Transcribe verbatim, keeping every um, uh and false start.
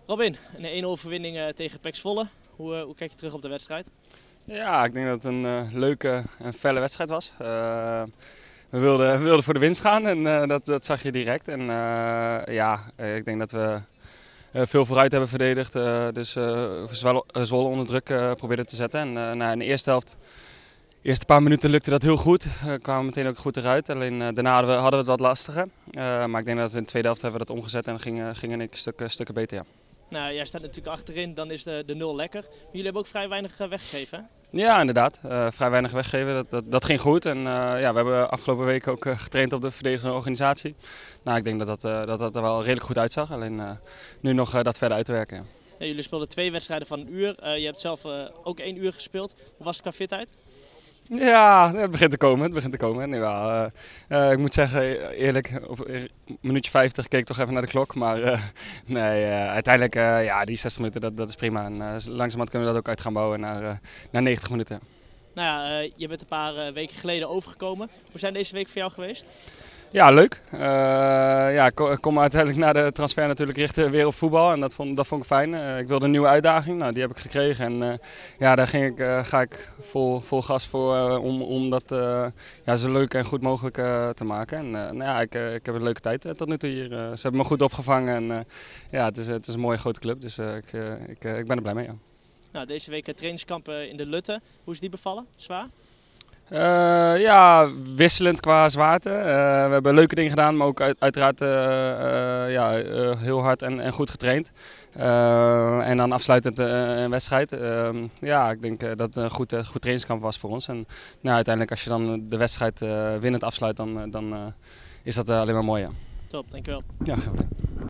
Robin, een één nul overwinning uh, tegen P E C Zwolle. Hoe, uh, hoe kijk je terug op de wedstrijd? Ja, ik denk dat het een uh, leuke en felle wedstrijd was. Uh, we, wilden, we wilden voor de winst gaan en uh, dat, dat zag je direct. En uh, ja, ik denk dat we uh, veel vooruit hebben verdedigd. Uh, dus uh, Zwolle onder druk uh, probeerden te zetten. En uh, nou, in de eerste helft, de eerste paar minuten lukte dat heel goed. We uh, kwamen meteen ook goed eruit. Alleen uh, daarna hadden we, hadden we het wat lastiger. Uh, maar ik denk dat in de tweede helft hebben we dat omgezet en gingen ging ik stukken, stukken beter. Ja. Nou, jij staat natuurlijk achterin, dan is de, de nul lekker. Maar jullie hebben ook vrij weinig uh, weggegeven, hè? Ja, inderdaad. Uh, vrij weinig weggeven. Dat, dat, dat ging goed. En uh, ja, we hebben afgelopen week ook uh, getraind op de verdedigende organisatie. Nou, ik denk dat dat, uh, dat, dat er wel redelijk goed uitzag. Alleen uh, nu nog uh, dat verder uit te werken. Ja. Ja, jullie speelden twee wedstrijden van een uur. Uh, je hebt zelf uh, ook één uur gespeeld. Hoe was het qua fitheid? Ja, het begint te komen. Het begint te komen. Nu, uh, uh, ik moet zeggen, eerlijk, op een minuutje vijftig keek ik toch even naar de klok. Maar uh, nee, uh, uiteindelijk, uh, ja, die zestig minuten, dat, dat is prima. En uh, langzamerhand kunnen we dat ook uit gaan bouwen naar, uh, naar negentig minuten. Nou ja, uh, je bent een paar uh, weken geleden overgekomen. Hoe zijn deze weken voor jou geweest? Ja, leuk. Uh, ja, ik kom uiteindelijk na de transfer natuurlijk richten weer op voetbal en dat vond, dat vond ik fijn. Uh, ik wilde een nieuwe uitdaging, nou, die heb ik gekregen en uh, ja, daar ging ik, uh, ga ik vol, vol gas voor uh, om, om dat uh, ja, zo leuk en goed mogelijk uh, te maken. En, uh, nou ja, ik, uh, ik heb een leuke tijd uh, tot nu toe hier. Uh, ze hebben me goed opgevangen en uh, ja, het is, het is een mooie grote club, dus uh, ik, uh, ik, uh, ik ben er blij mee. Ja. Nou, deze week trainingskamp in de Lutte. Hoe is die bevallen? Zwaar? Uh, ja, wisselend qua zwaarte. Uh, we hebben leuke dingen gedaan, maar ook uit, uiteraard uh, uh, ja, uh, heel hard en, en goed getraind. Uh, en dan afsluitend uh, een wedstrijd. Uh, ja, ik denk uh, dat het een goed, uh, goed trainingskamp was voor ons. En nou, uiteindelijk als je dan de wedstrijd uh, winnend afsluit, dan, dan uh, is dat uh, alleen maar mooi. Ja. Top, dankjewel. Ja, graag gedaan.